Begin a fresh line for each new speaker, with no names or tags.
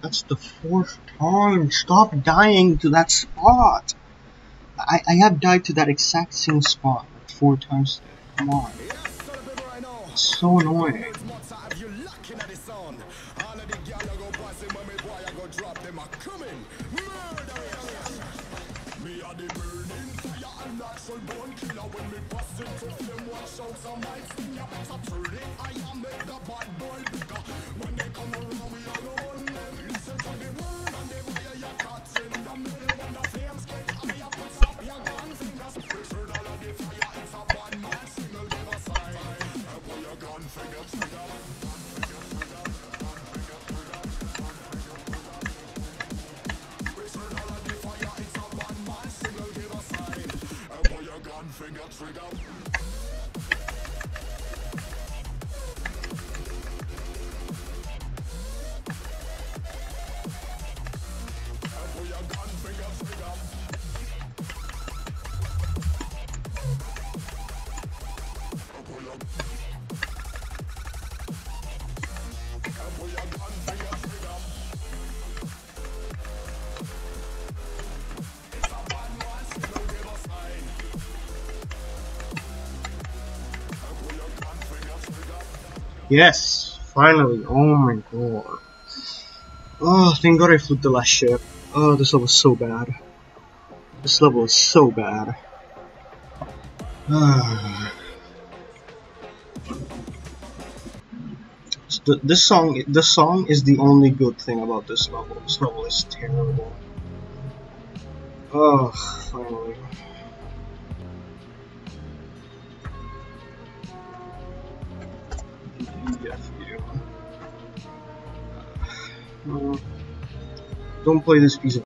That's the 4th time. Stop dying to that spot. I have died to that exact same spot 4 times. Come on. It's so annoying. Yes, finally. Oh my god. Oh, thank god I flew the last ship. Oh, this level is so bad. This level is so bad. This song is the only good thing about this level. This level is terrible. Oh, finally. Don't play this piece of